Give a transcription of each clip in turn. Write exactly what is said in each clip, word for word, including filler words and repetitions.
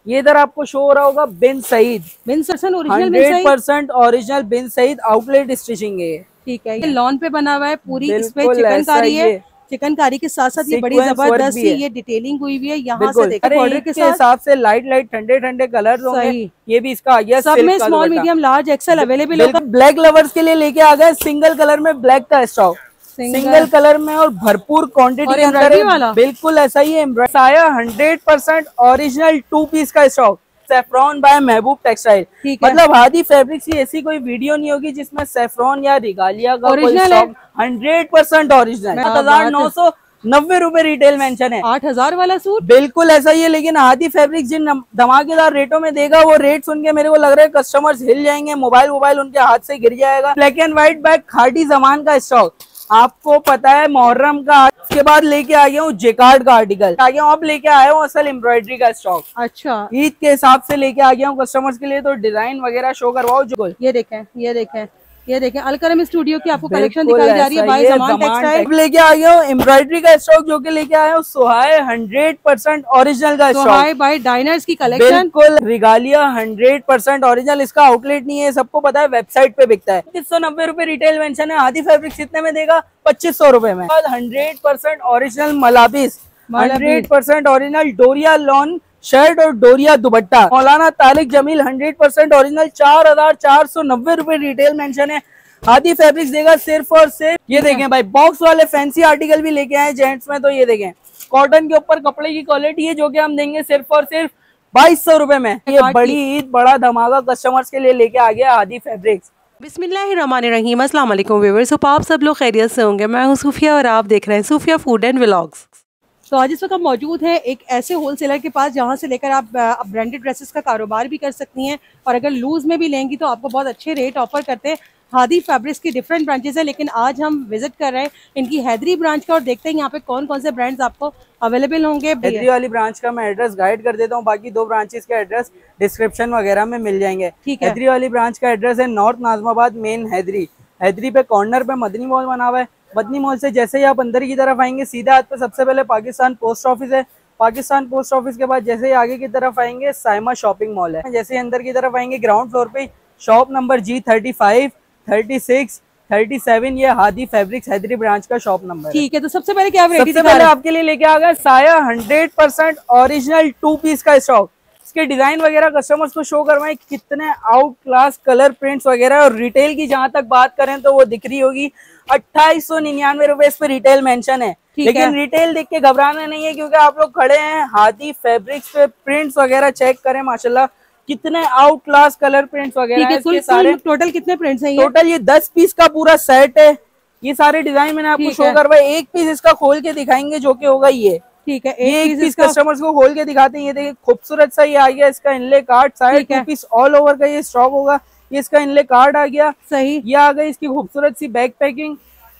ये इधर आपको शो हो रहा होगा Bin Saeed, Bin Saeed original, hundred percent original Bin Saeed outlet stitching है। ठीक है, ये लॉन पे बना हुआ है पूरी, इसमें बिल्कुल चिकनकारी ऐसा ही है। चिकनकारी के साथ साथ ये बड़ी सीक्वेंस वर्क जबरदस्त भी सी है। ये डिटेलिंग हुई हुई है। यहाँ से बिल्कुल, देखिए अरे बॉर्डर ईद के के साथ हिसाब से लाइट लाइट ठंडे ठंडे कलर होंगे। सही। ये भी इसका आ गया सब सिल्क में का स्मॉल दुपट्टा। मीडियम लार्ज एक्सेल अवेलेबल होगा। ब्लैक लवर्स के लिए लेके आ गए सिंगल कलर में ब्लैक का स्टॉक, सिंगल कलर में और भरपूर क्वांटिटी के अंदर है। बिल्कुल ऐसा ही है, आया hundred percent original two piece का stock, saffron by Mehboob textile. मतलब हादी फैब्रिक्स की ऐसी कोई वीडियो नहीं होगी जिसमें सेफ्रॉन या रिगालिया का कोई स्टॉक हंड्रेड परसेंट ओरिजिनल। सात हजार नौ सौ नब्बे रूपए रिटेल मेंशन है। आठ हजार वाला सूट बिल्कुल ऐसा ही है, लेकिन हादी फैब्रिक्स जिन धमाकेदार रेटों में देगा वो रेट सुन के मेरे को लग रहा है कस्टमर्स हिल जाएंगे, मोबाइल मोबाइल उनके हाथ से गिर जाएगा। ब्लैक एंड व्हाइट बैग खाटी जमान का स्टॉक, आपको पता है मुहर्रम का, उसके बाद लेके आ गया हूँ जेकार्ड का आर्टिकल आ गया हूँ, अब लेके आया हूँ असल एम्ब्रॉयडरी का स्टॉक। अच्छा, ईद के हिसाब से लेके आ गया हूँ कस्टमर्स के लिए, तो डिजाइन वगैरह शो करवाओ। जो ये देखें, ये देखें, ये देखें अलकरम स्टूडियो की आपको कलेक्शन दिखाई जा रही है बाय ज़मान टेक्सटाइल। लेके आ गया हूँ एम्ब्रॉयडरी का स्टॉक जो कि लेके आया हूँ सुहाय हंड्रेड परसेंट ओरिजिनल का स्टॉक, सुहाय बाय डाइनर्स की कलेक्शन। बिल्कुल रिगालिया हंड्रेड परसेंट ओरिजिनल, इसका आउटलेट नहीं है, सबको पता है, वेबसाइट पे बिकता है। पच्चीस सौ नब्बे रूपए रिटेल मेंशन है। हादी फैब्रिक कितने में देगा? पच्चीस सौ रूपये में। हंड्रेड परसेंट ओरिजिनल मलाबिस, हंड्रेड परसेंट ओरिजिनल डोरिया लॉन शर्ट और डोरिया दुपट्टा, Maulana Tariq Jameel hundred percent original, चार हजार चार सौ नब्बे रूपए रिटेल मेंशन है। हादी फैब्रिक्स देगा सिर्फ और सिर्फ, ये देखें भाई बॉक्स वाले फैंसी आर्टिकल भी लेके आए जेंट्स में, तो ये देखें कॉटन के ऊपर कपड़े की क्वालिटी है जो कि हम देंगे सिर्फ और सिर्फ बाईस सौ रूपये में। ये बड़ी ईद बड़ा धमाका कस्टमर्स के लिए लेके आ गया हादी फैब्रिक्स। बिस्मिल्लाहिर्रहमानिर्रहीम, अस्सलाम वालेकुम व्यूअर्स, आप सब लोग खैरियत से होंगे। मैं हूँ सूफिया और आप देख रहे हैं सूफिया फूड एंड व्लॉग्स। तो आज इस वक्त मौजूद है एक ऐसे होलसेलर के पास जहाँ से लेकर आप ब्रांडेड ड्रेसेस का कारोबार भी कर सकती हैं, और अगर लूज में भी लेंगी तो आपको बहुत अच्छे रेट ऑफर करते हैं। हादी फैब्रिक्स की डिफरेंट ब्रांचेस है, लेकिन आज हम विजिट कर रहे हैं इनकी हैदरी ब्रांच का और देखते हैं यहाँ पे कौन कौन से ब्रांड्स आपको अवेलेबल होंगे। हैदरी वाली ब्रांच का मैं एड्रेस गाइड कर देता हूँ, बाकी दो ब्रांचेस के एड्रेस डिस्क्रिप्शन वगैरह में मिल जाएंगे। हैदरी वाली ब्रांच का एड्रेस है नॉर्थ नाजमाबाद मेन हैदरी, हैदरी पे कॉर्नर पे मदनी मॉल बना हुआ है। मदनी मॉल से जैसे ही आप अंदर की तरफ आएंगे सीधे हाथ पे सबसे पहले पाकिस्तान पोस्ट ऑफिस है, पाकिस्तान पोस्ट ऑफिस के बाद जैसे ही आगे की तरफ आएंगे साइमा शॉपिंग मॉल है। जैसे ही अंदर की तरफ आएंगे ग्राउंड फ्लोर पे shop number G thirty five thirty six thirty seven, ये हादी फैब्रिक्स हैदरी ब्रांच का शॉप नंबर। ठीक है, तो सबसे पहले क्या सबसे पहले आपके लिए लेके आ गया Saya hundred percent original two piece का स्टॉक। इसके डिजाइन वगैरह कस्टमर्स को शो करवाएं, कितने आउट क्लास कलर प्रिंट्स वगैरह, और रिटेल की जहां तक बात करें तो वो दिख रही होगी अट्ठाईस सौ निन्यानवे रुपए इस पे रिटेल मेंशन है। लेकिन रिटेल देख के घबराना नहीं है, क्योंकि आप लोग खड़े हैं हादी फैब्रिक्स पे, प्रिंट्स वगैरह चेक करें माशाल्लाह कितने आउट क्लास कलर प्रिंट्स वगैरह है। कुल, सारे टोटल कितने प्रिंट्स हैं? टोटल ये दस पीस का पूरा सेट है। ये सारे डिजाइन मैंने आपको शो करवाए, एक पीस इसका खोल के दिखाएंगे जो कि होगा ये। ठीक है, एक, एक पीस कस्टमर्स को खोल के दिखाते हैं। ये देखिए खूबसूरत सा ये आ गया इसका inlay card, side two piece all over का ये स्टॉक होगा। ये इसका इनले कार्ड आ गया, सही। ये आ गई इसकी खूबसूरत सी बैक पैकिंग,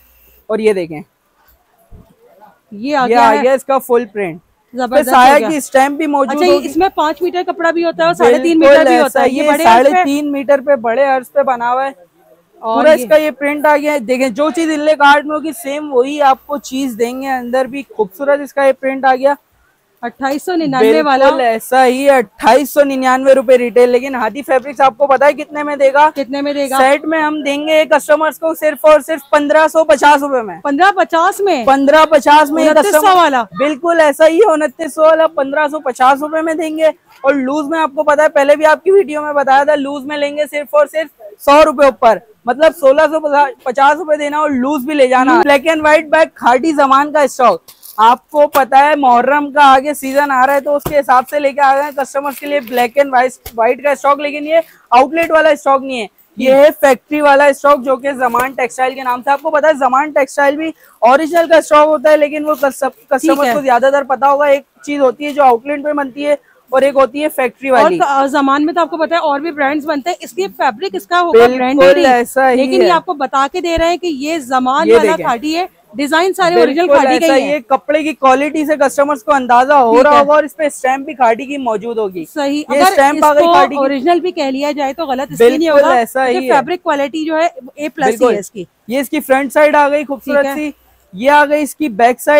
और ये देखें ये आ ये आ गया इसका फुल प्रिंट, साया की स्टैम्प भी मौजूद है। अच्छा, इसमें पांच मीटर कपड़ा भी होता है और साढ़े तीन मीटर भी होता है। ये साढ़े तीन मीटर पे बड़े अर्ज पे बना हुआ है पूरा इसका ये प्रिंट आ गया है। देखें जो चीज इनले कार्ड में होगी सेम वही आपको चीज देंगे, अंदर भी खूबसूरत इसका ये प्रिंट आ गया। अट्ठाईस सौ निन्यानवे वाला ऐसा ही है, अट्ठाईस सौ निन्यानवे रूपए रिटेल। लेकिन हादी फैब्रिक्स आपको पता है कितने में देगा? कितने में देगा? सेट में हम देंगे कस्टमर्स को सिर्फ और सिर्फ पंद्रह सौ पचास रूपए में। पंद्रह पचास में पंद्रह पचास में उनतीस सौ वाला, बिल्कुल ऐसा ही है, उनतीस सौ वाला पंद्रह सौ पचास रूपए में देंगे। और लूज में आपको पता है, पहले भी आपकी वीडियो में बताया था, लूज में लेंगे सिर्फ और सिर्फ सौ रूपये ऊपर, मतलब सोलह सौ पचास रूपये देना और लूज भी ले जाना। ब्लैक एंड व्हाइट बैग खाटी जमान का स्टॉक, आपको पता है मुहर्रम का आगे सीजन आ रहा है, तो उसके हिसाब से लेके आ गए कस्टमर्स के लिए ब्लैक एंड व्हाइट का स्टॉक। लेकिन ये आउटलेट वाला स्टॉक नहीं है, ये है फैक्ट्री वाला स्टॉक जो कि ज़मान टेक्सटाइल के नाम से। आपको पता है ज़मान टेक्सटाइल भी ओरिजिनल का स्टॉक होता है, लेकिन वो कस्टमर को ज्यादातर पता होगा एक चीज होती है जो आउटलेट पे बनती है और एक होती है फैक्ट्री वाली। और ज़मान में तो आपको पता है और भी ब्रांड्स बनते हैं, इसकी फैब्रिक इसका होगा ब्रांडेड, लेकिन ये आपको बता के दे रहे हैं कि ये ज़मान वाला खाटी है, डिजाइन सारे ओरिजिनल खादी का ही है। ये कपड़े की क्वालिटी से कस्टमर्स को अंदाजा हो रहा होगा, और इस पे स्टैम्प भी खादी की मौजूद होगी। सही, अगर स्टैम्प इसको ओरिजिनल भी कह लिया जाए तो गलत इसलिए नहीं होगा, ऐसा ही फैब्रिक क्वालिटी जो है ए प्लस ही है इसकी। ये इसकी फ्रंट साइड आ गई खूबसूरत सी, ये आ गई इसकी बैक साइड,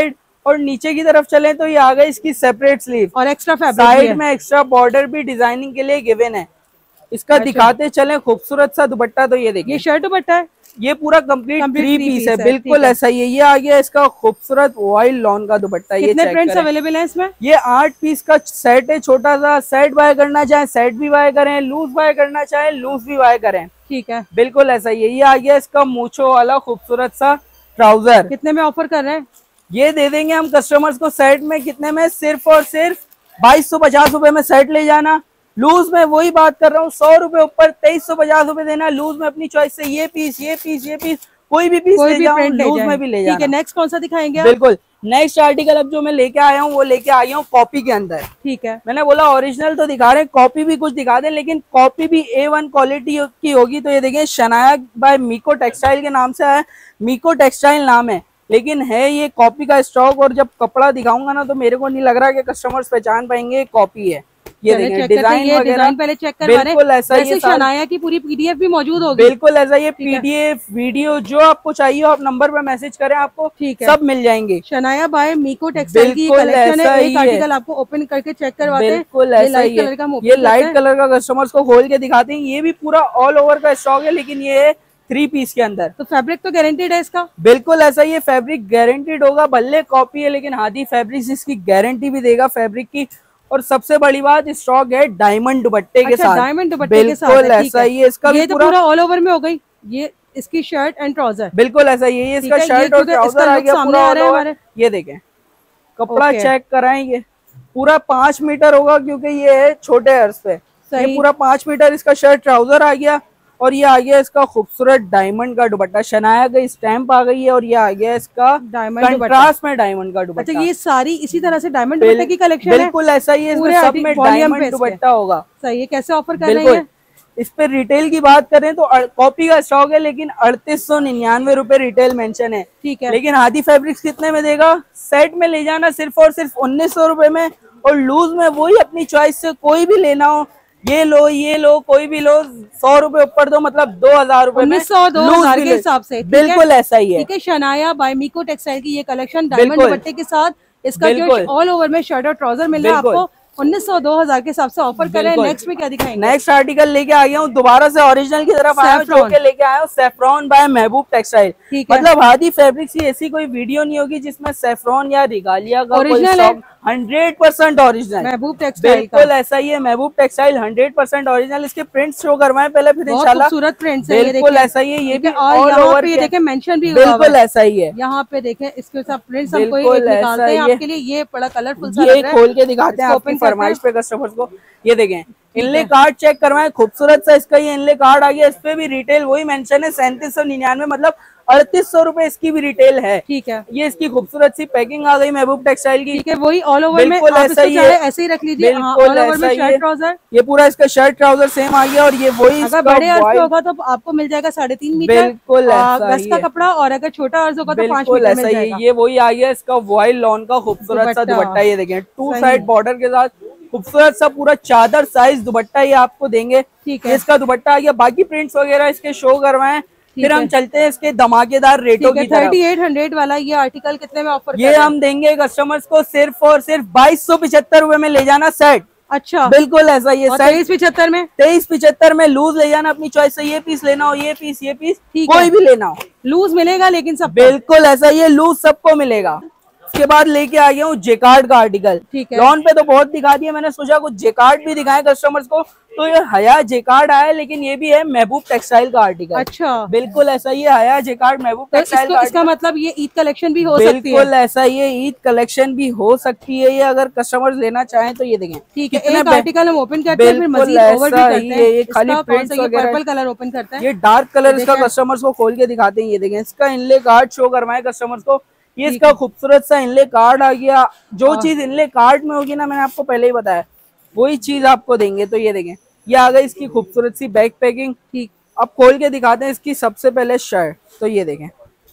और नीचे की तरफ चले तो ये आ गई इसकी सेपरेट स्लीव और एक्स्ट्रा फैब्रिक साइड में एक्स्ट्रा बॉर्डर भी डिजाइनिंग के लिए गिवन है। इसका अच्छा। दिखाते चले खूबसूरत सा दुपट्टा, तो ये देखिए ये शर्ट दुपट्टा है, ये पूरा कंप्लीट थ्री पीस है, बिल्कुल ऐसा ही है। ये आ गया इसका खूबसूरत वाइल्ड लॉन का दुपट्टा। ये कितने प्रिंट्स अवेलेबल हैं इसमें? ये आठ पीस का सेट है, छोटा सा सेट बाय करना चाहे सेट भी बाय करें, लूज बाय करना चाहे लूज भी बाय करें, ठीक है, बिल्कुल ऐसा ही है। ये आ गया इसका मूछो वाला खूबसूरत सा ट्राउजर। कितने में ऑफर कर रहे हैं? ये दे देंगे हम कस्टमर्स को सेट में कितने में, सिर्फ और सिर्फ बाईस सौ पचास रूपये में सेट ले जाना। लूज में वही बात कर रहा हूँ, सौ रुपए ऊपर तेईस सौ पचास रूपये देना। लूज में अपनी चॉइस से ये पीस ये पीस ये पीस कोई भी पीस ले जाओ, लूज में भी ले जाना। ठीक है, नेक्स्ट कौन सा दिखाएंगे? बिल्कुल, नेक्स्ट आर्टिकल अब जो मैं लेके आया हूँ वो लेके आई हूँ कॉपी के अंदर। ठीक है, मैंने बोला ओरिजिनल तो दिखा रहे हैं, कॉपी भी कुछ दिखा दें, लेकिन कॉपी भी ए वन क्वालिटी की होगी। तो ये देखिए शनाया बाय मीको टेक्सटाइल के नाम से है, मीको टेक्सटाइल नाम है, लेकिन है ये कॉपी का स्टॉक। और जब कपड़ा दिखाऊंगा ना तो मेरे को नहीं लग रहा कि कस्टमर्स पहचान पाएंगे कॉपी है। ये देखें डिजाइन ये डिजाइन पहले चेक करवा रहे हैं। बिल्कुल ऐसा ही, शनाया की पूरी पीडीएफ भी मौजूद होगी। बिल्कुल ऐसा, ये पीडीएफ वीडियो जो आपको चाहिए आप नंबर पे मैसेज करें, आपको ठीक है सब मिल जाएंगे। शनाया बाय मीको टेक्सटाइल की कलेक्शन है, एक आर्टिकल आपको ओपन करके चेक करवाते हैं। बिल्कुल ऐसा ही है, ये लाइट कलर का कस्टमर्स को खोल के दिखाते हैं। ये भी पूरा ऑल ओवर का स्टॉक है, लेकिन ये है थ्री पीस के अंदर। तो फैब्रिक तो गारंटेड है इसका? बिल्कुल ऐसा, ये फैब्रिक गारंटेड होगा, भले कॉपी है लेकिन हादी फैब्रिक इसकी गारंटी भी देगा फैब्रिक की। और सबसे बड़ी बात स्टॉक है डायमंड दुपट्टे के साथ, डायमंड दुपट्टे के साथ। बिल्कुल ऐसा ही है, इसका ये तो पूरा ऑल ओवर में हो गई। ये इसकी शर्ट एंड ट्राउजर, बिल्कुल ऐसा ही है, इसका शर्ट और ट्राउजर आ गया पूरा ऑल ओवर। ये देखें कपड़ा चेक कराएं, ये पूरा पांच मीटर होगा क्योंकि ये है छोटे अर्ज पे। ये पूरा पांच मीटर इसका शर्ट ट्राउजर आ गया। और ये आ गया इसका खूबसूरत डायमंड का दुपट्टा, शनाया का स्टैंप आ गई है। और ये आ गया इसका डायमंड कंट्रास्ट में डायमंड का दुपट्टा। अच्छा, ये सारी इसी तरह से डायमंड दुपट्टे की कलेक्शन है? बिल्कुल ऐसा ही है, इसमें सब में डायमंड दुपट्टा होगा। सही है, कैसे ऑफर कर रहे हैं? इस पे रिटेल की बात करें तो कॉपी का स्टॉक है, लेकिन अड़तीस सौ निन्यानवे रूपए रिटेल मेंशन है, ठीक है। लेकिन हादी फैब्रिक्स कितने में देगा? सेट में ले जाना सिर्फ और सिर्फ उन्नीस सौ रूपये में। और लूज में वही अपनी चॉइस से कोई भी लेना हो, ये लो ये लो कोई भी लो, सौ रुपए ऊपर दो, मतलब दो हजार रूपए में सौ दो हजार के हिसाब से। बिल्कुल ऐसा ही है, ठीक है। शनाया बाय मीको टेक्सटाइल की ये कलेक्शन डायमंड दुपट्टे के साथ, इसका जो ऑल ओवर में शर्ट और ट्राउजर मिल रहा है आपको उन्नीस सौ दो हजार के हिसाब से ऑफर कर रहे हैं। नेक्स्ट में क्या दिखाएंगे? नेक्स्ट आर्टिकल लेके आ गया हूँ, दोबारा से ओरिजिनल की तरफ आया हूँ, जो के लेके आया हूँ सैफरॉन बाय महबूब टेक्सटाइल। मतलब हादी फैब्रिक्स की ऐसी कोई वीडियो नहीं होगी जिसमें सैफरॉन या रिगालिया का ओरिजिनल है, hundred percent original Mehboob textile. बिल्कुल ऐसा ही है, Mehboob textile hundred percent original. इसके प्रिंट्स शो करवाएं पहले, फिर इंशाल्लाह। खूबसूरत प्रिंट्स है, बिल्कुल ऐसा ही है। ये भी और यहाँ पे देखें मेंशन भी बिल्कुल ऐसा ही है, यहाँ पे देखें इसके साथ प्रिंट्स हम कोई निकालते हैं आपके लिए। ये बड़ा कलरफुल सा ये खोल के दिखाते हैं आपकी फरमाइश पे कस्टमर्स को। ये देखें इनले कार्ड चेक करवाएं, खूबसूरत सा इसका ये इनले कार्ड आ गया। इस पे भी रिटेल वही मेंशन है सैंतीस सौ निन्यानवे, मतलब अड़तीस सौ रूपये इसकी भी रिटेल है, ठीक है। ये इसकी खूबसूरत सी पैकिंग आ गई महबूब टेक्सटाइल की, ठीक है। वही ऑल ओवर में आप ऐसा ही है, ऐसे ही रख लीजिए। बिल्कुल ऐसा ही है, ये पूरा इसका शर्ट ट्राउजर सेम आ गया। और ये वही अगर बड़े अर्ज पे होगा तो आपको मिल जाएगा साढ़े तीन मीटर बिल्कुल गज का कपड़ा, और अगर छोटा अर्ज होगा तो पांच मीटर मिल जाएगा। ये वही आ गया इसका वाइल्ड लॉन का खूबसूरत सा दुपट्टा। ये देखें टू साइड बॉर्डर के साथ खूबसूरत सा पूरा चादर साइज दुपट्टा ये आपको देंगे, ठीक है। इसका दुपट्टा आ गया, बाकी प्रिंट्स वगैरह इसके शो करवाएं, फिर हम चलते हैं इसके धमाकेदार रेटों की तरफ। थर्टी एट हंड्रेड वाला ये आर्टिकल कितने में ऑफर? ये हम देंगे कस्टमर्स को सिर्फ और सिर्फ बाईस सौ पिछहत्तर रूपये में ले जाना सेट। अच्छा, बिल्कुल ऐसा ये तेईस पिछहत्तर में तेईस पिछहत्तर में लूज ले जाना अपनी चॉइस से। ये पीस लेना हो ये पीस ये पीस कोई भी लेना हो लूज मिलेगा, लेकिन सब बिल्कुल ऐसा ये लूज सबको मिलेगा। उसके बाद लेके आ गया हूँ जेकार्ड का आर्टिकल, ठीक है। लॉन पे तो बहुत दिखा दिया, मैंने सोचा कुछ जेकार्ड भी दिखाएं कस्टमर्स को। तो ये हया जेकार्ड आया, लेकिन ये भी है महबूब टेक्सटाइल का आर्टिकल। अच्छा, बिल्कुल ऐसा ही है, हया जेकार्ड महबूब तो टेक्सटाइल का इसका मतलब ये ईद कलेक्शन भी हो सकती है। बिल्कुल ऐसा ये ईद कलेक्शन भी हो सकती है, ये अगर कस्टमर्स लेना चाहें तो ये देखें, ठीक है। एक आर्टिकल हम ओपन करते हैं, फिर मजीद ओवर भी करते हैं। ये खाली प्रिंट्स वगैरह, पर्पल कलर ओपन करते हैं, ये डार्क कलर इसका कस्टमर्स को खोल के दिखाते हैं। ये देखें इसका इनले कार्ड शो करवाए कस्टमर्स को। ये इसका खूबसूरत सा इनले कार्ड आ गया। जो चीज इनले कार्ड में होगी ना, मैंने आपको पहले ही बताया, वही चीज आपको देंगे। तो ये देखें ये आ गई इसकी खूबसूरत सी बैक पैकिंग, ठीक। अब खोल के दिखाते हैं इसकी सबसे पहले शर्ट। तो ये देखें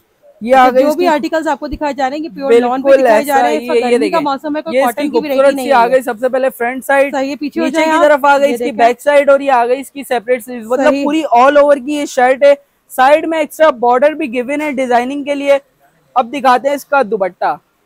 ये आ गई, जो भी आर्टिकल्स आपको दिखाए जा रहे हैं प्योर लॉन पे दिखाए जा रहे हैं। ये देखिए मौसम है, कोई कॉटन की वैरायटी नहीं है। आ गई सबसे पहले फ्रंट साइड, ये पीछे नीचे की तरफ आ गई इसकी बैक साइड, और ये आ गई इसकी सेपरेट स्लीव्स। मतलब पूरी ऑल ओवर की ये शर्ट है। साइड में एक्स्ट्रा बॉर्डर भी गिवन है डिजाइनिंग के लिए। अब दिखाते हैं इसका दुपट्टा।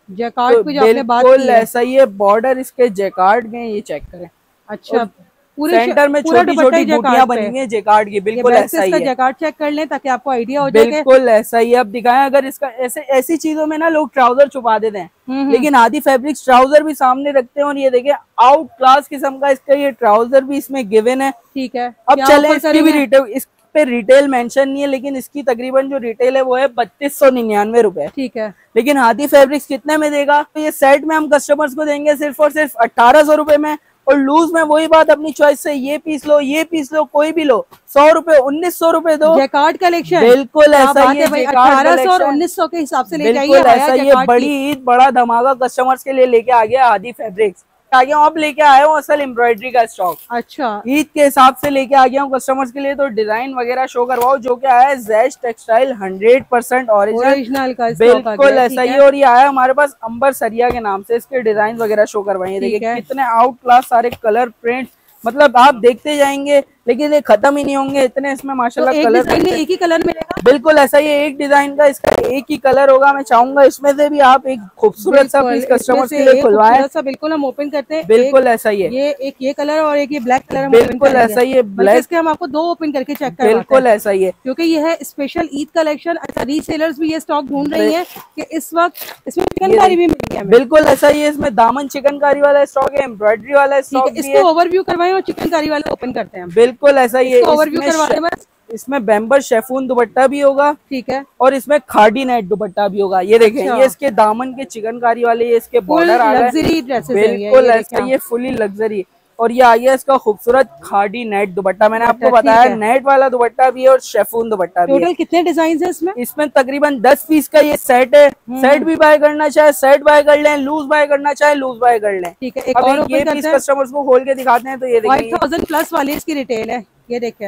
जैकार्ड तो पे जो आपने बात की बिल्कुल है। ऐसा ही है, बॉर्डर इसके जैकार्ड के, ये चेक करें। अच्छा, पूरे सेंटर में पूरा छोटी दुपट्टा छोटी ही बूटियां जैकार्ड बनी पे। हुई है जैकार्ड की, ये बिल्कुल बैक से ऐसा ही इसका है। जैकार्ड चेक कर लें ताकि आपको आइडिया हो जाए। बिल्कुल ऐसा ही है। अब दिखाएं, अगर इसका ऐसे ऐसी चीजों में ना लोग ट्राउजर छुपा देते हैं, हम्म लेकिन आदि फैब्रिक्स ट्राउजर भी सामने रखते हैं। और ये देखिए आउट क्लास किस्म का इसका ये ट्राउजर भी इसमें गिवन है। ठीक है, अब क्या चले ऑफर इसकी भी करेंगे? रिटेल, इस पे रिटेल मेंशन नहीं है, लेकिन इसकी तकरीबन जो रिटेल है वो है बत्तीस सौ निन्यानवे रुपए। ठीक है, लेकिन हादी फैब्रिक्स कितने में देगा? तो ये सेट में हम कस्टमर्स को देंगे सिर्फ और सिर्फ अठारह सौ रुपए में। और लूज में वही बात, अपनी चॉइस से ये पीस लो, ये पीस लो, कोई भी लो, सौ रुपए उन्नीस सौ रुपए दो। जैकार्ड कलेक्शन बिल्कुल ऐसा ही है, अठारह सौ और उन्नीस सौ के हिसाब से ले जाइए। बिल्कुल ऐसा ही है। बड़ी ईद बड़ा धमाका कस्टमर्स के लिए लेके आ गया हादी फैब्रिक्स। आ गया हूँ, अब लेके आया हूँ असल एम्ब्रॉयडरी का स्टॉक। अच्छा, ईद के हिसाब से लेके आ गया हूँ कस्टमर्स के लिए। तो डिजाइन वगैरह शो करवाओ, जो कि आया है Jaish textile hundred percent original का बिल्कुल ऐसा ही। और ये आया हमारे पास अंबर सरिया के नाम से। इसके डिजाइन वगैरह शो करवाइए, देखिए कितने आउट क्लास सारे कलर प्रिंट, मतलब आप देखते जाएंगे लेकिन ये खत्म ही नहीं होंगे, इतने इसमें माशाल्लाह तो एक कलर डिजाइन में एक ही कलर मिलेगा। बिल्कुल ऐसा ही है, एक डिजाइन का इसका एक ही कलर होगा। मैं चाहूंगा इसमें से भी आप एक खूबसूरत सा पीस कस्टमर्स के लिए खुलवाएं। सा बिल्कुल हम ओपन करते हैं। बिल्कुल ऐसा ही है, ये एक ये कलर और एक ये ब्लैक कलर। बिल्कुल ऐसा ही है, ब्लैक। इसके हम आपको दो ओपन करके चेक करवाते हैं। बिल्कुल ऐसा ही है, क्योंकि ये है स्पेशल ईद कलेक्शन। अच्छा, रीसेलर्स भी ये स्टॉक ढूंढ रही हैं कि इस वक्त इसमें चिकनकारी भी मिल गया। बिल्कुल ऐसा ही है, इसमें दामन चिकनकारी वाला स्टॉक है, एम्ब्रॉयडरी वाला स्टॉक है। इसको ओवरव्यू करवाएं और चिकनकारी वाला ओपन करते हैं। बिल्कुल ऐसा ही है, ओवरव्यू करवा दें बस। इसमें बेम्बर शेफून दुपट्टा भी होगा, ठीक है, और इसमें खाड़ी नेट दुपट्टा भी होगा। ये देखें, अच्छा। ये इसके दामन के चिकनकारी वाले, ये इसके बॉर्डर आ गए। बिल्कुल ऐसा, ये फुली लग्जरी। और ये आ गया इसका खूबसूरत खाड़ी नेट दुपट्टा। मैंने आपको बताया नेट वाला दुपट्टा भी है और शेफून दुपट्टा भी है। टोटल कितने डिजाइन है इसमें? इसमें तकरीबन दस पीस का ये सेट है। सेट भी बाय करना चाहे सेट बाय कर लें, लूज बाय करना चाहे लूज बाय कर लें। ठीक है, एक अब और ये पीस कस्टमर्स को खोल के दिखाते हैं। तो ये देखिए फाइव थाउजेंड प्लस वाली इसकी रिटेल है। ये देखें,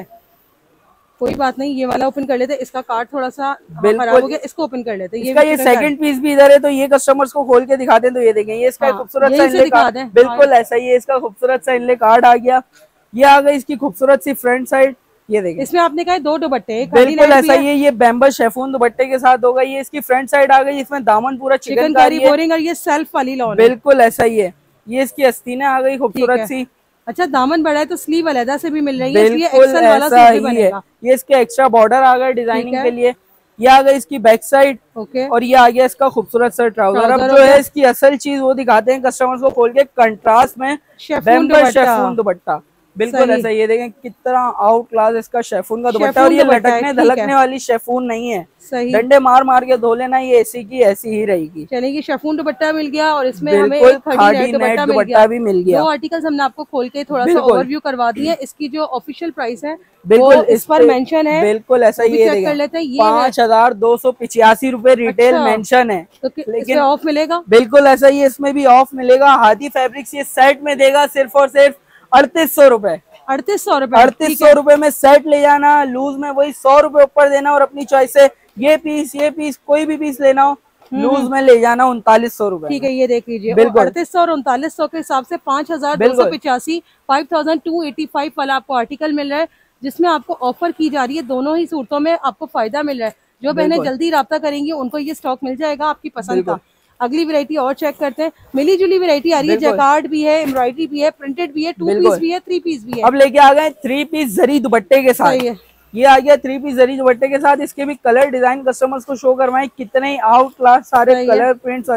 कोई बात नहीं, ये वाला ओपन कर लेते हैं। इसका कार्ड थोड़ा सा खराब हो गया, इसको ओपन कर लेते हैं। ये इसका ये सेकंड पीस भी इधर है, तो ये कस्टमर्स को खोल के दिखाते हैं। तो ये देखें, ये इसका खूबसूरत सा इनले कार्ड, बिल्कुल ऐसा ही है, इसका खूबसूरत सा इनले कार्ड आ गया। ये आ गई इसकी खूबसूरत सी फ्रंट साइड। ये देखिए, इसमें आपने कहा दो दुपट्टे, बिल्कुल ऐसा ही है, ये बेम्बर शेफून दुपट्टे के साथ होगा। ये इसकी फ्रंट साइड आ गई, इसमें दामन पूरा चिकनकारी बोरिंग और ये सेल्फ वाली लॉन। बिल्कुल ऐसा ही है, ये इसकी आस्तीनें आ गई खूबसूरत सी। अच्छा, दामन बड़ा है तो स्लीव अलग से भी मिल रही है, बिल्कुल ऐसा ही है। ये इसके एक्स्ट्रा बॉर्डर आ गए डिजाइनिंग के लिए। ये आ गई इसकी बैक साइड, ओके। और ये आ गया इसका खूबसूरत सा ट्राउजर। अब जो है इसकी असल चीज वो दिखाते हैं कस्टमर्स को खोल के, कंट्रास्ट में बेम्बर शेफून दुपट्टा। बिल्कुल ऐसा, ये देखें कितना आउट क्लास इसका शेफून का दुपट्टा। और ये लटकने धलकने वाली शेफून नहीं है, सही डंडे मार मार के धो लेना, ये ऐसी की ऐसी ही रहेगी। चलेगी। शेफून दुपट्टा मिल गया और इसमें हमें एक खाड़ी नेट दुपट्टा भी मिल गया। दो आर्टिकल्स हमने आपको खोल के थोड़ा सा ओवरव्यू करवा दिया। इसकी जो ऑफिशियल प्राइस है बिल्कुल इस पर मेंशन है। बिल्कुल ऐसा ही कर लेते हैं। ये पाँच हजार दो सौ पिचासी रूपए रिटेल मेंशन है, तो लेकिन ऑफ मिलेगा। बिल्कुल ऐसा ही, इसमें भी ऑफ मिलेगा। हादी फैब्रिक्स ये सेट में देगा सिर्फ और सिर्फ अड़तीस सौ रूपये अड़तीस सौ रूपये अड़तीस सौ रूपये में सेट ले जाना। लूज में वही सौ रूपये ऊपर देना, और अपनी चॉइस से ये पीस ये पीस कोई भी पीस लेना हो लूज में ले जाना उनतालीस सौ रूपये। ठीक है, ये देख लीजिए, अड़तीस सौ और उनतालीस सौ के हिसाब से पांच हजार दो सौ पिचासी five thousand two eighty five वाला आपको आर्टिकल मिल रहा है, जिसमें आपको ऑफर की जा रही है। दोनों ही सूरतों में आपको फायदा मिल रहा है। जो बहनें जल्दी राब्ता करेंगी उनको ये स्टॉक मिल जाएगा आपकी पसंद का। अगली वैरायटी और चेक करते हैं। मिली जुली वैरायटी आ रही है, जैकार्ड भी है, एम्ब्रॉयडरी भी है, प्रिंटेड भी है, टू पीस भी है, थ्री पीस भी है। अब लेके आ गए थ्री पीस जरी दुपट्टे के साथ। ये आ गया थ्री पीस जरी दुपट्टे के साथ। इसके भी कलर डिजाइन कस्टमर्स को शो करवाएं, कितने आउट क्लास सारे कलर प्रिंट्स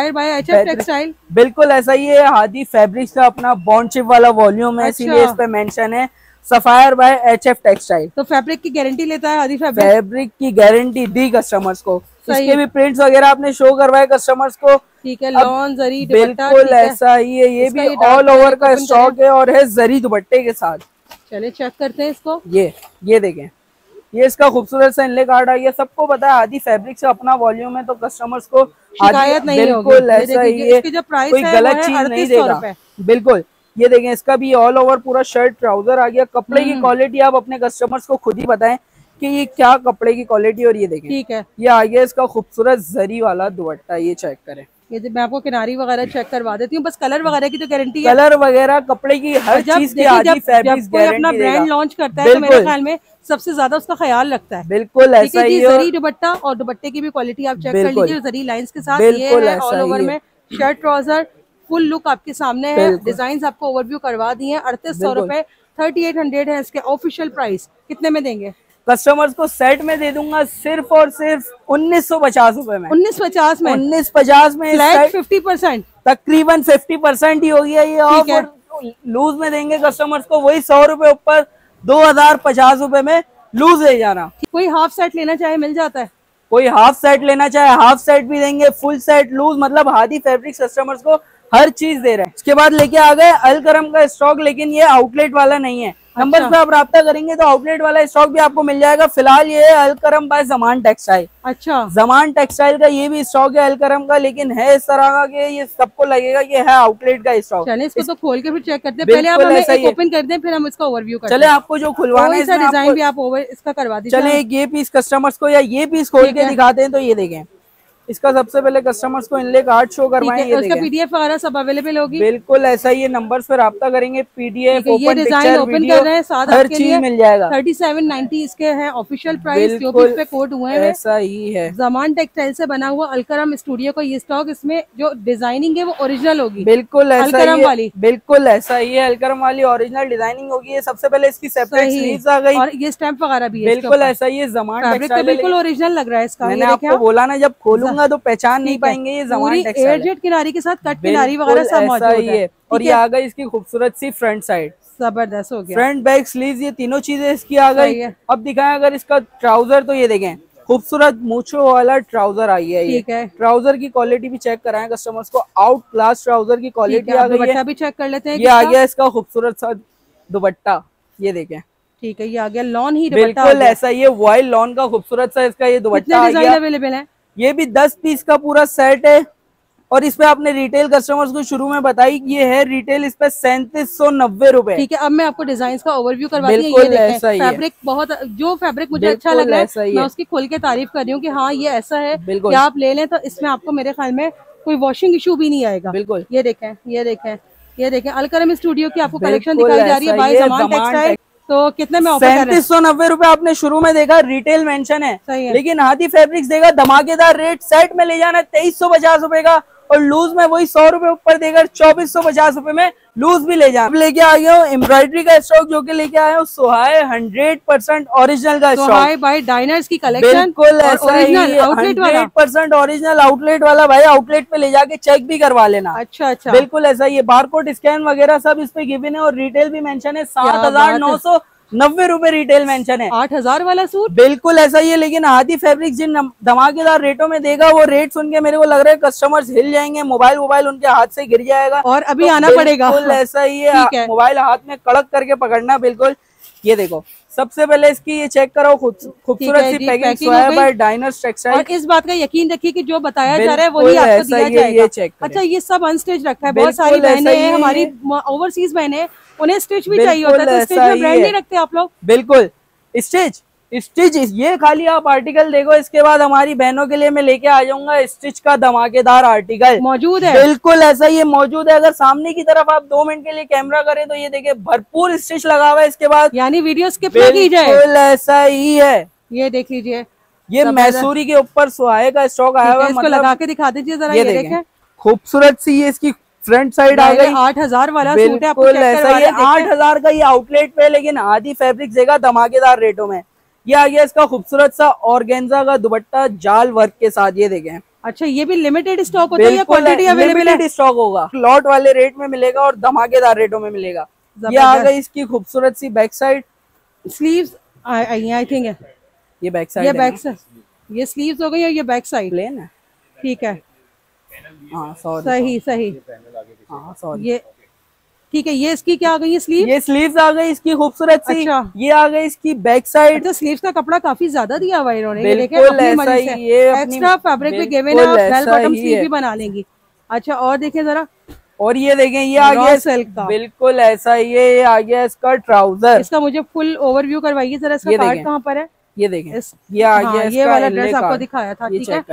वगैरह। बिल्कुल ऐसा ही है, हादी फैब्रिक्स का अपना बॉन्ड शिप वाला वॉल्यूम है, इसीलिए इस पे मेंशन है sapphire by H F textile. तो फैब्रिक की गारंटी लेता है हादी फैब्रिक। फैब्रिक की गारंटी दी कस्टमर्स को। इसके भी प्रिंट्स वगैरह आपने शो करवाए कस्टमर्स को। ठीक है, लॉन जरी बिल्कुल ऐसा ही है, ये भी ऑल ओवर का स्टॉक है और है जरी दुपट्टे के साथ। चले चेक करते हैं इसको। ये ये देखें, ये इसका खूबसूरत सा इनले कार्ड आ गया। सबको पता है आदि फैब्रिक से अपना वॉल्यूम है, तो कस्टमर्स को शिकायत नहीं होगी। बिल्कुल ऐसा ही है, कोई गलत चीज नहीं देगा। बिल्कुल, ये देखें, इसका भी ऑल ओवर पूरा शर्ट ट्राउजर आ गया। कपड़े की क्वालिटी आप अपने कस्टमर्स को खुद ही बताएं कि ये क्या कपड़े की क्वालिटी। और ये देखें, ठीक है, ये आ गया इसका खूबसूरत जरी वाला दुपट्टा, ये चेक करें। ये मैं आपको किनारी वगैरह चेक करवा देती हूँ, बस कलर वगैरह की तो गारंटी है, कलर वगैरह कपड़े की हर चीज की आधी फैब्रिक कोई अपना ब्रांड लॉन्च करता है तो मेरे ख्याल में सबसे ज्यादा उसका ख्याल रखता है। बिल्कुल ऐसा ही है। जरी दुपट्टा और दुपट्टे की भी क्वालिटी आप चेक कर लीजिए, जरी लाइंस के साथ ये है, ऑल ओवर में शर्ट ट्राउजर फुल लुक आपके सामने है। डिजाइन आपको ओवरव्यू करवा दिए हैं। अड़तीस सौ रुपए थर्टी एट हंड्रेड है इसके ऑफिशियल प्राइस। कितने में देंगे? कस्टमर्स को सेट में दे दूंगा सिर्फ और सिर्फ उन्नीस सौ पचास रूपए में। उन्नीस पचास में उन्नीस पचास में फिफ्टी परसेंट तकरीबन फिफ्टी परसेंट ही हो गया ये ऑफर। लूज में देंगे कस्टमर्स को वही सौ रुपए ऊपर दो हजार पचास रूपए में लूज ले जाना। कोई हाफ सेट लेना चाहे मिल जाता है, कोई हाफ सेट लेना चाहे हाफ सेट भी देंगे, फुल सेट लूज मतलब हादी फैब्रिक कस्टमर्स को हर चीज दे रहे हैं। इसके बाद लेके आ गए अलकरम का स्टॉक, लेकिन ये आउटलेट वाला नहीं है। नंबर अच्छा। पे आप राब्ता करेंगे तो आउटलेट वाला स्टॉक भी आपको मिल जाएगा। फिलहाल ये है अलकरम बाय जमान टेक्सटाइल। अच्छा, जमान टेक्सटाइल का ये भी स्टॉक है अलकरम का, लेकिन है इस तरह का कि ये सबको लगेगा ये है आउटलेट का स्टॉक। चलिए इसको इस... तो खोल के फिर चेक करते हैं। पहले आप हमें एक ओपन कर दें फिर हम इसका ओवरव्यू करते हैं। चले आपको जो खुलवाना है डिजाइन भी आप ओवर इसका करवा दीजिए। चले ये पीस कस्टमर्स को या ये पीस खोल के दिखाते हैं। तो ये देखें, इसका सबसे पहले कस्टमर्स को इनले कार्ड शो करवाएं। ये उसका पीडीएफ वगैरह सब अवेलेबल होगी। बिल्कुल ऐसा ही है। नंबर्स पर राब्ता करेंगे, पीडीएफ ये डिजाइन ओपन कर रहे हैं, साथ हर चीज मिल जाएगा। थर्टी सेवन नाइन्टी इसके हैं ऑफिशियल प्राइस, जो भी इस पे कोड हुए हैं। ऐसा ही है। जमान टेक्सटाइल से बना हुआ अलकरम स्टूडियो का ये स्टॉक, इसमें जो डिजाइनिंग है वो ओरिजिनल होगी। बिल्कुल ऐसा अलकरम वाली। बिल्कुल ऐसा ही है, अलकरम वाली ओरिजिनल डिजाइनिंग होगी। सबसे पहले इसकी सेपरेट स्लीव्स आ गई और ये स्टैम्प वगैरह भी है। बिल्कुल ऐसा ही है। जमान टेक्सटाइल बिल्कुल ओरिजिनल लग रहा है इसका। मैंने आपको बोला ना, जब खोलूंगा तो पहचान पाएंगे ये जमान टेक्सटाइल। एयरजेट किनारी के साथ कट किनारी वगैरह सब मौजूद है। और ये आ गई इसकी खूबसूरत सी फ्रंट साइड, जबरदस्त हो गया। फ्रंट बैक स्लीव्स ये तीनों चीजें इसकी आ गई। अब दिखाएं अगर इसका ट्राउजर, तो ये देखें खूबसूरत मूछों वाला ट्राउजर आई है। ये ट्राउजर की क्वालिटी भी चेक कराएं कस्टमर्स को। आउट क्लास ट्राउजर की क्वालिटी आ गई है। भी चेक कर लेते हैं। ये आ गया इसका खूबसूरत सा दुपट्टा, ये देखें। ठीक है, ये आ गया लॉन ही दुपट्टा। बिल्कुल ऐसा ये वाइल्ड लॉन का खूबसूरत सा इसका ये दुपट्टा आ गया। अवेलेबल है। ये भी दस पीस का पूरा सेट है। और इस पे आपने रिटेल कस्टमर्स को शुरू में बताई, ये है रिटेल इस पे सैंतीस सौ नब्बे रूपए। ठीक है, अब मैं आपको डिजाइन का ओवरव्यू करवा दी है। ये ऐसा ही फैब्रिक बहुत, जो फैब्रिक मुझे अच्छा लग रहा है मैं उसकी खोल के तारीफ कर रही हूँ कि हाँ ये ऐसा है कि आप ले लें तो इसमें आपको मेरे ख्याल में कोई वॉशिंग इशू भी नहीं आएगा। बिल्कुल। ये देखें, ये देखें, ये देखें अलकरम स्टूडियो की आपको कलेक्शन दिखाई जा रही है बाय जमान टेक्सटाइल। तो कितने में ऑफर कर रहे हैं? सैंतीस सौ नब्बे रूपए आपने शुरू में देखा, रिटेल मेंशन है, है। लेकिन हाथी फैब्रिक्स देगा धमाकेदार रेट। सेट में ले जाना तेईस सौ पचास रूपए का और लूज में वही सौ रुपए ऊपर देकर चौबीस सौ पचास रूपए में लूज भी ले जाना। लेके आ गया हूँ एम्ब्रॉयडरी का स्टॉक, जो कि लेके आया हूँ सुहाय हंड्रेड परसेंट ओरिजिनल का स्टॉक। सुहाय बाय डाइनर्स की कलेक्शन। बिल्कुल ऐसा ही हंड्रेड परसेंट ओरिजिनल आउटलेट वाला। भाई आउटलेट पे ले जाके चेक भी करवा लेना। अच्छा अच्छा, बिल्कुल ऐसा ही है। बारकोड स्कैन वगैरह सब इस पे गिवन है और रिटेल भी मेंशन है। सात हजार नौ सौ नब्बे रूपए रिटेल मेंशन है। आठ हजार वाला सूट बिल्कुल ऐसा ही है। लेकिन हादी फैब्रिक जिन धमाकेदार रेटों में देगा, वो रेट सुन के मेरे को लग रहा है कस्टमर्स हिल जाएंगे, मोबाइल मोबाइल उनके हाथ से गिर जाएगा। और अभी तो आना पड़ेगा। बिल्कुल ऐसा ही है, मोबाइल हाथ में कड़क करके पकड़ना। बिल्कुल ये देखो, सबसे पहले इसकी ये चेक करो, खूबसूरत सी पैकिंग बाय डाइनर्स टेक्सटाइल। और इस बात का यकीन रखिए कि जो बताया जा रहा है वही आपको दिया जाएगा। अच्छा, ये सब अनस्टिच रखा है। बहुत सारी बहनें हैं हमारी ओवरसीज बहनें, उन्हें स्टिच भी चाहिए होता है, तो स्टिच में ब्रांड नहीं रखते आप लोग? बिल्कुल स्टिच स्टिच ये खाली आप आर्टिकल देखो। इसके बाद हमारी बहनों के लिए मैं लेके आ जाऊंगा स्टिच का धमाकेदार आर्टिकल मौजूद है। बिल्कुल ऐसा ही मौजूद है। अगर सामने की तरफ आप दो मिनट के लिए कैमरा करें तो ये देखिए भरपूर स्टिच लगा हुआ है। इसके बाद यानी वीडियो स्किप ना की जाए। बिल्कुल ऐसा ही है। ये देख लीजिए, ये मैसूरी के ऊपर सुहाए का स्टॉक आया हुआ है। मतलब लगा के दिखा दीजिए जरा। ये देखें खूबसूरत सी ये इसकी फ्रंट साइड आ गई। आठ हजार वाला सूट है। बिल्कुल ऐसा ही आठ हजार का ये आउटलेट पे, लेकिन आधी फैब्रिक देगा धमाकेदार रेटों में। ये आ गया इसका खूबसूरत सा ऑर्गेन्जा का दुपट्टा जाल वर्क के साथ। ये देखें। अच्छा, ये भी लिमिटेड स्टॉक होता है या क्वांटिटी अवेलेबल है? स्टॉक होगा, लॉट वाले रेट में मिलेगा और धमाकेदार रेटों में मिलेगा। ये आ गई इसकी खूबसूरत सी back side. Sleeves I think है ये बैक साइड, ये बैक साइड, ये स्लीव्स हो गई और ये बैक साइड प्लेन है। ठीक है, हाँ सॉरी, सही सही, हाँ सॉरी। ये ठीक है। ये इसकी क्या आ गई? स्लीव, ये स्लीव्स आ गई इसकी खूबसूरत सी। अच्छा, ये आ गई इसकी बैक साइड। अच्छा, स्लीव्स का कपड़ा काफी ज्यादा दिया हुआ है इन्होंने। ये देखें, ऐसा ही ये एक्स्ट्रा फैब्रिक भी गिवन है, आप बेल बॉटम स्लीव भी बना लेंगी। अच्छा, और देखें जरा, और ये देखें ये आ गया सिल्क का। बिल्कुल ऐसा ही ये आ गया इसका ट्राउजर। इसका मुझे फुल ओवरव्यू करवाइए जरा। इसका पार्ट कहाँ पर है? ये देखें, ये आ गया ये वाला ड्रेस आपको दिखाया था। ठीक है,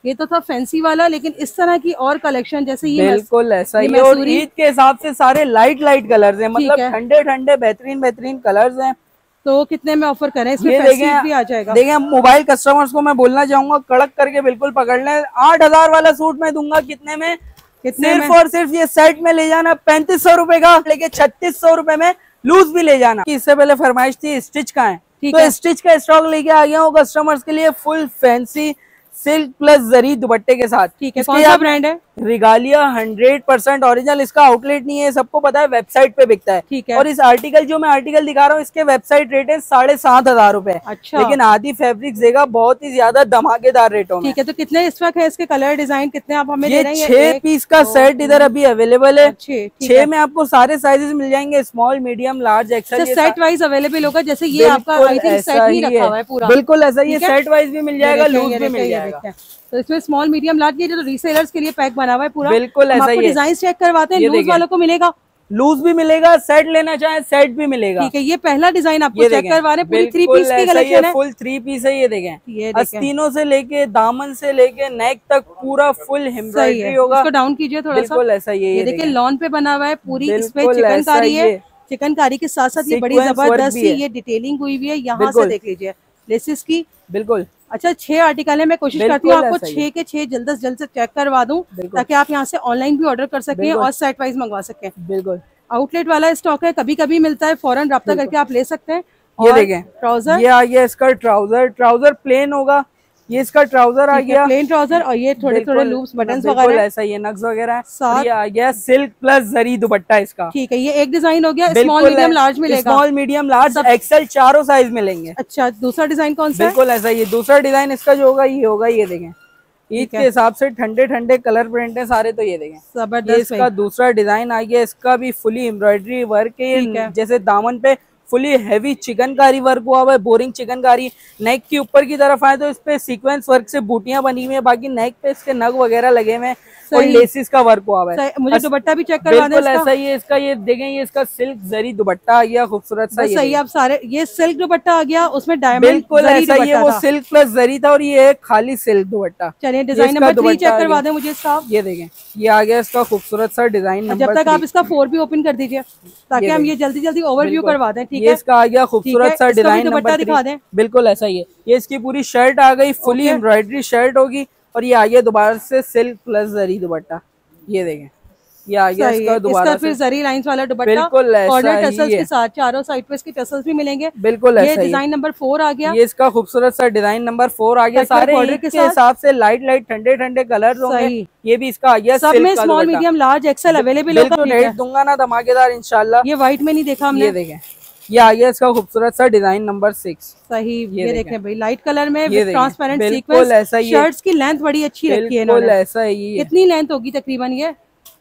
ये तो था फैंसी वाला, लेकिन इस तरह की और कलेक्शन जैसे ये बिल्कुल ऐसा ही, और ईद के हिसाब से सारे लाइट लाइट कलर्स हैं, मतलब ठंडे ठंडे बेहतरीन बेहतरीन कलर्स हैं। तो कितने में ऑफर करें? इसमें फेस्टिव भी आ जाएगा। देखिए मोबाइल कस्टमर्स को मैं बोलना चाहूंगा कड़क करके बिल्कुल पकड़ लें। आठ हजार वाला सूट मैं दूंगा कितने में? कितने सिर्फ में? और सिर्फ ये सेट में ले जाना पैंतीस सौ रुपए का, लेके छत्तीस सौ रुपए में लूज भी ले जाना। इससे पहले फरमाइश थी स्टिच का है, तो स्टिच का स्टॉक लेके आ गया हूँ कस्टमर्स के लिए, full fancy silk plus zari दुपट्टे के साथ। ठीक है, कौन सा ब्रांड है? Regalia, hundred percent original. इसका आउटलेट नहीं है, सबको पता है, वेबसाइट पे बिकता है। ठीक है। और इस आर्टिकल जो मैं आर्टिकल दिखा रहा हूँ इसके वेबसाइट रेट है साढ़े सात हजार रूपए। अच्छा। लेकिन आदि फैब्रिक्स देगा बहुत ही ज्यादा धमाकेदार रेटों में। ठीक है, तो कितने इस वक्त है इसके कलर डिजाइन कितने आप हमें दे रहे हैं? छह पीस का सेट इधर अभी अवेलेबल है। छह में आपको सारे साइजेस मिल जाएंगे, small medium large XL. Set wise available होगा, जैसे ये आपका आई थिंक सेट ही रखा हुआ है पूरा। बिल्कुल ऐसा ही, सेट वाइज भी मिल जाएगा, लूज भी मिल जाएगा। तो इसमें स्मॉल मीडियम लार्ज ये जो रीसेलर्स के लिए पैक बना हुआ है पूरा। बिल्कुल ऐसा ही है। डिजाइन चेक करवाते हैं, लूज वालों को मिलेगा, लूज भी मिलेगा, सेट लेना चाहे सेट भी मिलेगा। ठीक है, ये पहला डिजाइन आपको चेक करवा रहे हैं, पूरी थ्री पीस की कलेक्शन है, फुल थ्री पीस है। ये देखें, आस्तीनों से लेके दामन से लेके नेक तक पूरा फुल एम्ब्रॉयडरी होगा। इसको डाउन कीजिए थोड़ा सा। बिल्कुल ऐसा ही है। ये देखिए लॉन पे बना हुआ है पूरी, इसमें चिकनकारी है, चिकनकारी के साथ साथ ये बड़ी जबरदस्त ये डिटेलिंग हुई हुई है। यहाँ से देख लीजिए लेसिस की। बिल्कुल। अच्छा, छह आर्टिकल है, मैं कोशिश करती हूँ आपको छह के छह जल्द से जल्द से चेक करवा दूं, ताकि आप यहाँ से ऑनलाइन भी ऑर्डर कर सकें और सेट वाइज मंगवा सकें। बिल्कुल, आउटलेट वाला स्टॉक है, कभी कभी मिलता है, फौरन रब्ता करके आप ले सकते हैं। ये देखें ट्राउजर, ये आ गया इसका ट्राउजर। ट्राउजर प्लेन होगा, ये इसका ट्राउजर आ गया प्लेन ट्राउजर, और ये थोड़े थोड़े लूप्स बटन्स वगैरह ऐसा, ये नक्स वगैरह है। ये आ गया सिल्क प्लस जरी दुपट्टा इसका। ठीक है, ये एक डिजाइन हो गया। स्मॉल मीडियम लार्ज मिलेगा, स्मॉल मीडियम लार्ज एक्सेल चारों साइज मिलेंगे। अच्छा, दूसरा डिजाइन कौन सा? बिल्कुल ऐसा, ये दूसरा डिजाइन इसका जो होगा ये होगा। ये देखें ईद के हिसाब से ठंडे ठंडे कलर प्रिंट है सारे। तो ये देखें जबरदस्त, इसका दूसरा डिजाइन आ गया, इसका भी फुली एम्ब्रॉयडरी वर्क है। जैसे दामन पे फुली हैवी चिकनकारी वर्क हुआ हुआ है, बोरिंग चिकनकारी। नेक के ऊपर की तरफ आए तो इस पे सीक्वेंस वर्क से बूटियां बनी हुई है, बाकी नेक पे इसके नग वगैरह लगे हुए हैं और लेसिस का वर्क हुआ हुआ है। मुझे दुपट्टा भी चेक करवा दें। बिल्कुल ऐसा ही है इसका, ये देखें, ये इसका सिल्क जरी दुपट्टा आ गया खूबसूरत सा। सही, आप सारे ये सिल्क दुपट्टा आ गया, उसमें डायमंड। बिल्कुल ऐसा ही है, वो सिल्क प्लस जरी था और ये है खाली सिल्क दुपट्टा। चलिए डिजाइन नंबर थ्री चेक करवा दें मुझे साहब। ये देखें, ये आ गया इसका खूबसूरत सा डिजाइन नंबर। जब तक आप इसका फोर भी ओपन कर दीजिए ताकि हम ये जल्दी जल्दी ओवरव्यू करवा दें। ठीक है, इसका आ गया खूबसूरत सा डिजाइन नंबर दिखा दें। बिल्कुल ऐसा ही है, ये इसकी पूरी शर्ट आ गई, फुली एम्ब्रॉयडरी शर्ट होगी, और ये आ गया दोबारा से सिल्क प्लस जरी दुपट्टा। ये देखें, ये आ गया इसका दोबारा इसका फिर जरी लाइंस वाला दुपट्टा। बिल्कुल ऐसा टसल्स के साथ, चारों साइड पे इसके टसल्स भी मिलेंगे। बिल्कुल ऐसा, ये डिजाइन नंबर फोर आ गया, ये इसका खूबसूरत सा डिजाइन नंबर फोर आ गया। सारे ईद के हिसाब से लाइट लाइट ठंडे ठंडे कलर होंगे। ये भी इसका आ गया, सब में small medium large XL available होगा। रेट दूंगा ना धमाकेदार इंशाल्लाह। ये व्हाइट में नहीं देखा हमने। ये देखें, ये आ गया इसका खूबसूरत सा डिजाइन नंबर सिक्स। सही, ये, ये देखें भाई, लाइट कलर में ट्रांसपेरेंट सीक्वेंस। शर्ट्स की लेंथ बड़ी अच्छी रखी है इन्होंने। ऐसा ही, कितनी लेंथ होगी तकरीबन? ये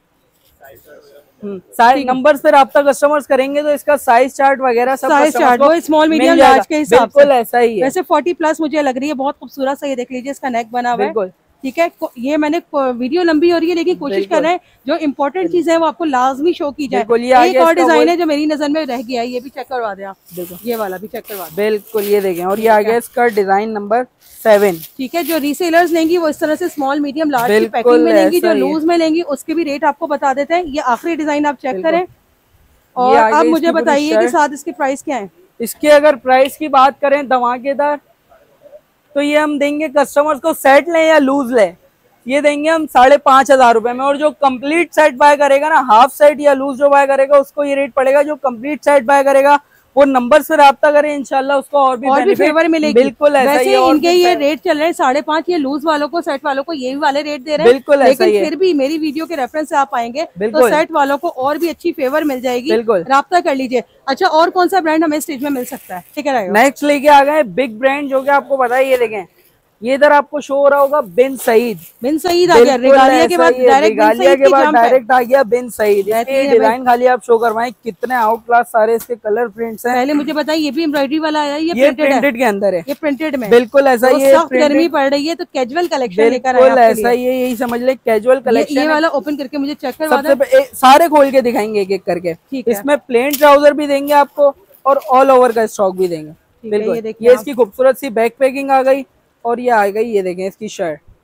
सारे नंबर्स पे राब्ता कस्टमर्स करेंगे तो इसका साइज चार्ट वगैरह सब साइज चार्ट वो स्मॉल मीडियम लार्ज के हिसाब से। बिल्कुल ऐसा ही है। वैसे फोर्टी प्लस मुझे लग रही है, बहुत खूबसूरत सा। ये देख लीजिए, इसका नेक बना हुआ है। ठीक है, ये मैंने वीडियो लंबी हो रही है लेकिन कोशिश कर रहे हैं जो इम्पोर्टेंट चीज है वो आपको लाजमी शो की जाए। एक और डिजाइन है जो मेरी नजर में रह गया है, ये भी चेक करवा दें आप। देखो, ये वाला भी चेक करवा दें। बिल्कुल, ये देखें, और ये आ गया इसका डिजाइन नंबर सेवन। ठीक है, जो रीसेलर्स लेंगी वो इस तरह से स्मॉल मीडियम लार्ज की पैकिंग में लेंगी, जो लूज में लेंगी उसके भी रेट आपको बता देते हैं। ये आखिरी डिजाइन आप चेक करें, और अब मुझे बताइए कि साथ इसके प्राइस क्या है। इसके अगर प्राइस की बात करें धमाकेदार, तो ये हम देंगे कस्टमर्स को, सेट लें या लूज लें, ये देंगे हम साढ़े पांच हजार रुपए में। और जो कंप्लीट सेट बाय करेगा ना, हाफ सेट या लूज जो बाय करेगा उसको ये रेट पड़ेगा। जो कंप्लीट सेट बाय करेगा वो नंबर से रब्ता करें, इंशाल्लाह उसको और भी और भी फेवर मिलेगी। बिल्कुल ऐसा ही है। इनके ये रेट चल रहे हैं साढ़े पांच, ये लूज वालों को, सेट वालों को ये वाले रेट दे रहे हैं। बिल्कुल ऐसा ही है। फिर भी मेरी वीडियो के रेफरेंस से आप आएंगे तो सेट वालों को और भी अच्छी फेवर मिल जाएगी। बिल्कुल, रब्ता कर लीजिए। अच्छा, और कौन सा ब्रांड हमें स्टेज में मिल सकता है? ठीक है, नेक्स्ट लेके आ गए बिग ब्रांड, जो कि आपको पता है। ये देखें, ये इधर आपको शो हो रहा होगा बिन सईद। बिन सईद आ गया, रिगालिया के बाद डायरेक्ट रिगालिया के बाद डायरेक्ट आ गया बिन सईद। इसके डिजाइन खाली आप शो करवाएं, कितने आउट क्लास सारे इसके कलर प्रिंट्स हैं। पहले मुझे बताइए, ये भी एम्ब्रॉयडरी वाला है, ये, ये प्रिंटेड के अंदर है, ये प्रिंटेड में। बिल्कुल ऐसा ही है, गर्मी पड़ रही है तो कैजुअल कलेक्शन लेकर आए। बिल्कुल ऐसा ही है, यही समझ ले कैजुअल कलेक्शन। ये वाला ओपन करके मुझे चेक करवा दो। सारे खोल के दिखाएंगे एक एक करके। इसमें प्लेन ट्राउजर भी देंगे आपको और ऑल ओवर का स्टॉक भी देंगे। बिल्कुल, ये इसकी खूबसूरत सी बैक पैकिंग आ गई, और ये आ गई, ये देखें इसकी शर्ट।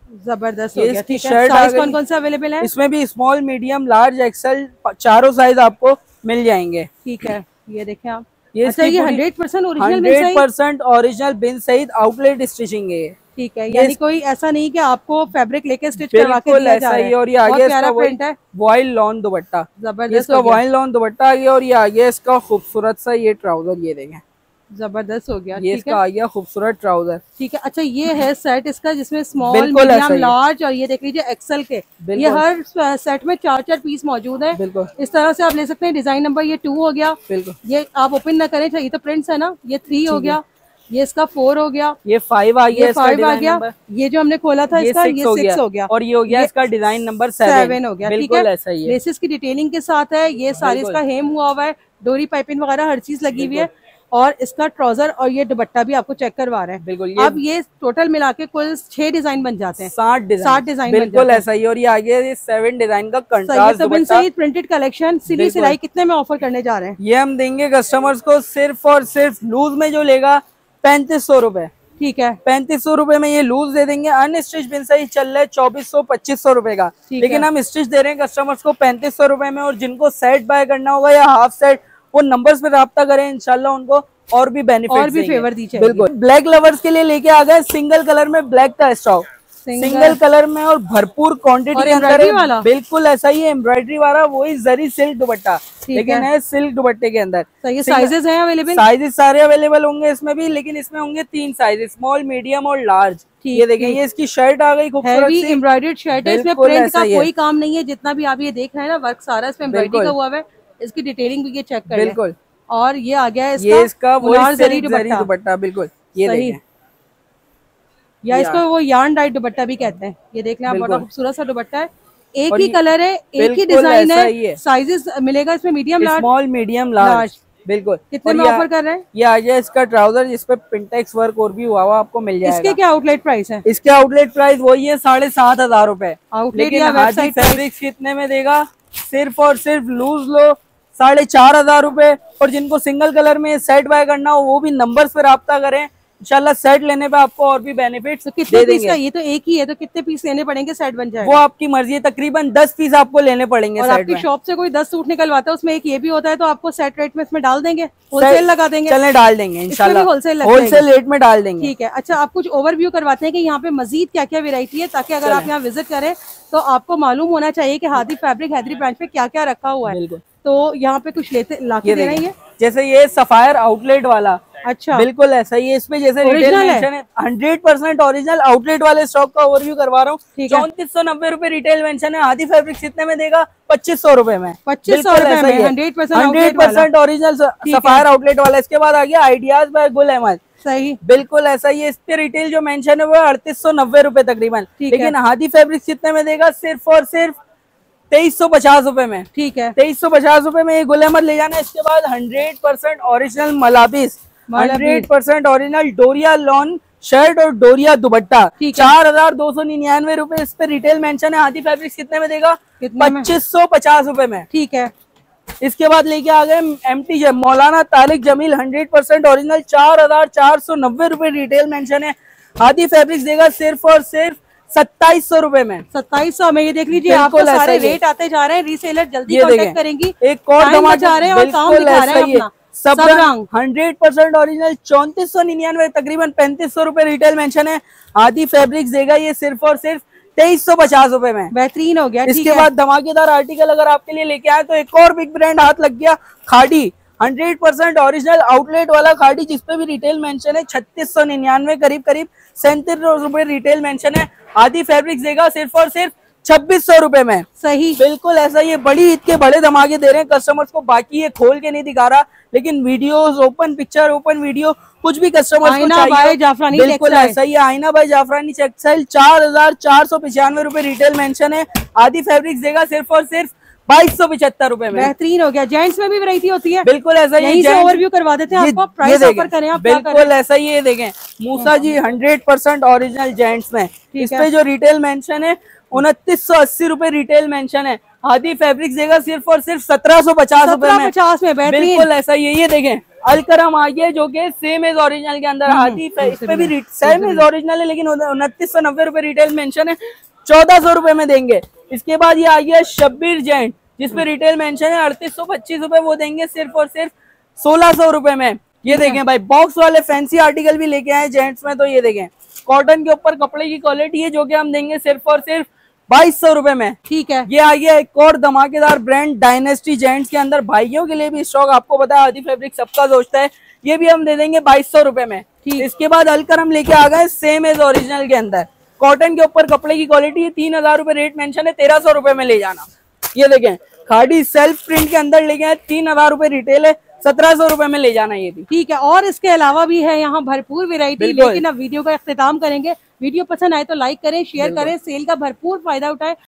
जबरदस्त हो गया। इसकी ठीक है, शर्ट साइज कौन कौन सा अवेलेबल है? इसमें भी स्मॉल, मीडियम, लार्ज, एक्सेल चारों साइज आपको मिल जाएंगे। ठीक है, ये देखें आप। ये अच्छा, ये hundred percent original hundred percent original बिन सहित आउटलेट स्टिचिंग है। ठीक है, यानी कोई ऐसा नहीं कि आपको फैब्रिक लेके स्टिच करवा के दिया जा रहा है। और ये आगे इसका प्रिंट है वॉइल लॉन दुपट्टा, जबरदस्त इसका वॉइल लॉन दुपट्टा आ गया। और ये आगे इसका खूबसूरत सा ये ट्राउजर, ये देखें, जबरदस्त हो गया। ये इसका आ गया खूबसूरत ट्राउजर। ठीक है, अच्छा ये है सेट इसका जिसमें स्मॉल, मीडियम, लार्ज और ये देख लीजिए एक्सेल के, ये हर सेट में चार चार पीस मौजूद है। बिल्कुल इस तरह से आप ले सकते हैं। डिजाइन नंबर ये टू हो गया। बिल्कुल, ये आप ओपन ना करें, ये तो प्रिंट्स है ना। ये थ्री हो गया, ये इसका फोर हो गया, ये फाइव आ गया, फाइव आ गया। ये जो हमने खोला था इसका ये सिक्स हो गया, और ये हो गया इसका डिजाइन नंबर सेवन हो गया। ठीक है, ऐसा ही है। लेसेस की डिटेलिंग के साथ है, ये सारी इसका हेम हुआ हुआ है, डोरी पाइपिंग वगैरह हर चीज लगी हुई है। और इसका ट्राउजर और ये दुपट्टा भी आपको चेक करवा रहे हैं। बिल्कुल, अब ये टोटल मिला के कुल छह डिजाइन बन जाते हैं, साठ डिजाइन साठ डिजाइन बिल्कुल ऐसा ही। और ये आगे ये सेवन डिजाइन का कंट्रास्ट दुपट्टा, प्रिंटेड कलेक्शन, सीधी सिलाई कितने में ऑफर करने जा रहे हैं? ये हम देंगे कस्टमर्स को सिर्फ और सिर्फ लूज में जो लेगा पैंतीस सौ रूपये। ठीक है, पैंतीस सौ रूपये में ये लूज दे देंगे। अनस्टिच बिन सही चल रहा है चौबीस सौ पच्चीस सौ रूपये का, लेकिन हम स्टिच दे रहे हैं कस्टमर्स को पैंतीस सौ रूपये में। और जिनको सेट बाय करना होगा या हाफ सेट, वो नंबर्स पे रब्ता करें, इंशाल्लाह उनको और भी बेनिफिट और भी फेवर दीजिए। बिल्कुल, ब्लैक लवर्स के लिए लेके आ गए सिंगल कलर में ब्लैक का स्टॉक, सिंगल कलर में और भरपूर क्वांटिटी के अंदर है। बिल्कुल ऐसा ही है, एम्ब्रॉयडरी वाला वही जरी सिल्क दुपट्टा, लेकिन है सिल्क दुपट्टे के अंदर। ये साइजेस हैं अवेलेबल? साइजेस सारे अवेलेबल होंगे इसमें भी, लेकिन इसमें होंगे तीन साइज, स्मॉल, मीडियम और लार्ज। ये देखें, ये इसकी शर्ट आ गई खूबसूरत सी एम्ब्रॉयडर्ड शर्ट है। इसमें प्रिंट का कोई काम नहीं है, जितना भी आप ये देख रहे हैं ना वर्क सारा इसमें एम्ब्रॉयडरी का हुआ है। इसकी डिटेलिंग भी ये चेक करें। बिल्कुल, और ये आ गया इसका, ये इसका वही जरी दुपट्टा। बिल्कुल, ये देखें, या इसको वो यार्न डाइट दुपट्टा भी कहते हैं। ये देख लें आप, बड़ा खूबसूरत सा दुपट्टा है, एक ही कलर है, एक ही डिजाइन है। साइजेस मिलेगा इसमें medium, large, small, medium, large. बिल्कुल, कितने में ऑफर कर रहे हैं? ये आ गया इसका ट्राउजर जिसपे पिंटेक्स वर्क और भी हुआ हुआ आपको मिल जाएगा। इसके क्या आउटलेट प्राइस है? इसके आउटलेट प्राइस वही है साढ़े सात हजार रूपए। लेकिन हाजी फैब्रिक्स कितने में देगा? सिर्फ और सिर्फ लूज लो साढ़े चार हजार रूपए। और जिनको सिंगल कलर में सेट बाय करना हो वो भी नंबर्स पे रब्ता करें, इंशाल्लाह सेट लेने पे आपको और भी बेनिफिट्स तो कितने पीस का? ये तो एक ही है, तो कितने पीस लेने पड़ेंगे सेट बन जाएगा? वो आपकी मर्जी है, तकरीबन दस पीस आपको लेने पड़ेंगे। और आपकी शॉप से कोई दस सूट निकलवाता है, उसमें एक ये भी होता है, तो आपको सेट रेट में इसमें डाल देंगे, होलसेल लगा देंगे। चले डाल देंगे इंशाल्लाह, होलसेल होलसेल रेट में डाल देंगे। ठीक है, अच्छा आप कुछ ओवरव्यू करवाते हैं कि यहाँ पे मजीद क्या क्या वेरायटी है, ताकि अगर आप यहाँ विजिट करें तो आपको मालूम होना चाहिए कि हादी फैब्रिक हैदरी ब्रांच पे क्या क्या रखा हुआ है। तो यहाँ पे कुछ लेते लाके दे रहे हैं। जैसे ये सफायर आउटलेट वाला, अच्छा बिल्कुल ऐसा ही है। इसमें जैसे रिटेल मेंशन है, हंड्रेड परसेंट ओरिजिनल आउटलेट वाले स्टॉक का ओवरव्यू करवा रहा हूँ। चौंतीस सौ नब्बे रूपए रिटेल मेंशन है। हादी फैब्रिक कितने में देगा? पच्चीस सौ रूपए में। पच्चीस सौ hundred percent original Sapphire outlet वाला। इसके बाद आ गया आइडियाज बाय गुल अहमद, सही बिल्कुल ऐसा ही है। इस पे रिटेल जो मेंशन है वो अड़तीस सौ नब्बे रूपए तकरीबन, लेकिन हादी फैब्रिक कितने में देगा? सिर्फ और सिर्फ तेईस सौ पचास रूपए में। ठीक है, तेईस सौ पचास रूपए में ये गुल अहमद ले जाना। इसके बाद हंड्रेड परसेंट ओरिजिनल मलाबिस, हंड्रेड परसेंट ओरिजिनल डोरिया लॉन शर्ट और डोरिया दुपट्टा, चार हजार दो सौ निन्यानवे रूपए इस पे रिटेल मेंशन है। हादी फैब्रिक्स कितने में देगा? पच्चीस सौ पचास रूपए में। ठीक है, इसके बाद लेके आ गए M T J Maulana Tariq Jameel, hundred percent original, चार हजार चार सौ नब्बे रूपए रिटेल मेंशन है। हादी फैब्रिक्स देगा सिर्फ और सिर्फ सत्ताईस सौ रूपए में। सत्ताईस सौ में ये देख लीजिए, आपको सारे रेट आते जा रहे हैं। रीसेलर जल्दी कांटेक्ट करेंगी, एक और धमाका जा रहे हैं और काम दिखा रहे हैं अपना। सब रंग हंड्रेड परसेंट ओरिजिनल, चौंतीस सौ निन्यानवे तकरीबन पैंतीस सौ रूपये रिटेल मेंशन है। हादी फैब्रिक्स देगा ये सिर्फ और सिर्फ तेईस सौ पचास रूपये में। बेहतरीन हो गया। इसके बाद धमाकेदार आर्टिकल अगर आपके लिए लेके आए तो एक और बिग ब्रांड हाथ लग गया, खाड़ी, हंड्रेड परसेंट ओरिजिनल आउटलेट वाला खाड़ी, जिसपे भी रिटेल मेंशन है छत्तीस सौ निन्यानवे, करीब करीब सैंतीस रूपये रिटेल मेंशन है। आदि फैब्रिक्स देगा सिर्फ और सिर्फ छब्बीस सौ रूपये में। सही बिल्कुल ऐसा, ये बड़ी ईद के बड़े धमाके दे रहे हैं कस्टमर्स को। बाकी ये खोल के नहीं दिखा रहा, लेकिन videos, open picture, open video कुछ भी कस्टमर्स को चाहिए जाफरानी बिल्कुल ऐसा ही। आईना भाई जाफरानी टेक्सटाइल, चार हजार चार सौ पचानवे रूपये रिटेल मेंशन है। आदि फैब्रिक्स देगा सिर्फ और सिर्फ बाईस सौ पचहत्तर रूपये में। बेहतरीन हो गया। जेंट्स में भी वैरायटी होती है बिल्कुल ऐसा ही। ओवरव्यू करवा देते हैं आपको, प्राइस ऑफर करें आप। बिल्कुल ऐसा ही, ये देखें Moosa ji hundred percent original gents में, इस पे जो रिटेल मेंशन है उनतीस सौ अस्सी रूपये रिटेल मेंशन है। हादी फैब्रिक्स देगा सिर्फ और सिर्फ सत्रह सौ पचास रुपए में। पचास में बिल्कुल ऐसा ही है। ये देखें अलकरम आ गया जो कि सेम एज ओरिजिनल के अंदर हादी, इस पे भी सेम एज ओरिजिनल है लेकिन उनतीस सौ नब्बे रुपए रिटेल मेंशन है, चौदह सौ रुपए में देंगे। इसके बाद ये आ गया शब्बीर जेंट जिसपे रिटेल मेंशन है अड़तीस सौ पच्चीस रुपए, वो देंगे सिर्फ और सिर्फ सोलह सौ रुपए में। ये देखें भाई बॉक्स वाले फैंसी आर्टिकल भी लेके आए जेंट्स में, तो ये देखें कॉटन के ऊपर कपड़े की क्वालिटी है जो कि हम देंगे सिर्फ और सिर्फ बाईस सौ रुपए में। ठीक है। ये आ गया एक और धमाकेदार ब्रांड डायनेस्टी जेंट्स के अंदर, भाइयों के लिए भी स्टॉक आपको पता है हादी फैब्रिक सबका दोस्त है, ये भी हम दे देंगे बाईस सौ रुपए में। इसके बाद अलकर हम लेके आ गए सेम एज ओरिजिनल के अंदर, कॉटन के ऊपर कपड़े की क्वालिटी है, तीन हजार रुपए रेट मेंशन है, तेरह सौ रुपए में ले जाना। ये देखें खादी सेल्फ प्रिंट के अंदर लेके आए, तीन हजार रुपए रिटेल है, सत्रह सौ रुपए में ले जाना ये भी। ठीक है। और इसके अलावा भी है यहाँ भरपूर वैरायटी, लेकिन अब वीडियो का इख्तिताम करेंगे। वीडियो पसंद आए तो लाइक करें, शेयर करें, सेल का भरपूर फायदा उठाएं।